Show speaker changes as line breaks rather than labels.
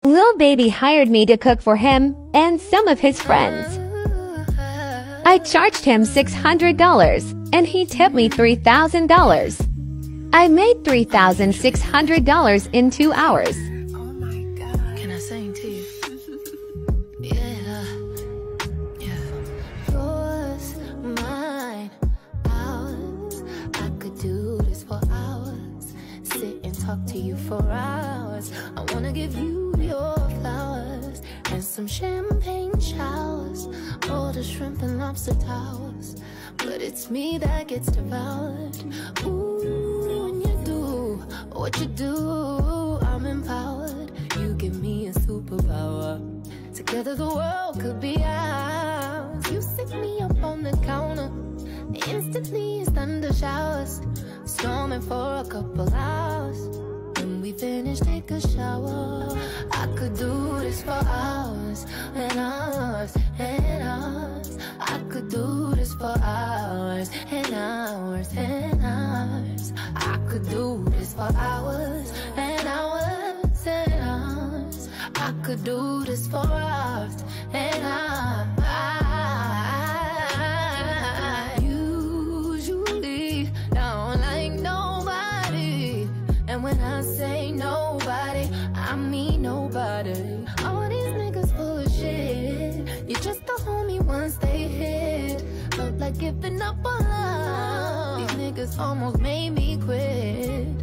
Lil Baby hired me to cook for him and some of his friends. I charged him $600 and he tipped me $3,000. I made $3,600 in 2 hours.
Oh my God. Can I sing to you? Yeah. Yours, mine, ours. I could do this for hours. Sit and talk to you for hours. I wanna give you your flowers and some champagne showers. All the shrimp and lobster towers. But it's me that gets devoured. Ooh, when you do what you do, I'm empowered. You give me a superpower. Together the world could be ours. You sit me up on the counter. Instantly it's thunder showers. Storming for a couple hours. When we finish, take a shower. I could do this for hours and hours and hours. I could do this for hours and hours and hours. I could do this for hours and hours and hours. I could do this for hours and hours. Usually don't like nobody, and when I say nobody, I mean nobody. All these niggas full of shit. You're just a homie once they hit. Felt like giving up on love. These niggas almost made me quit.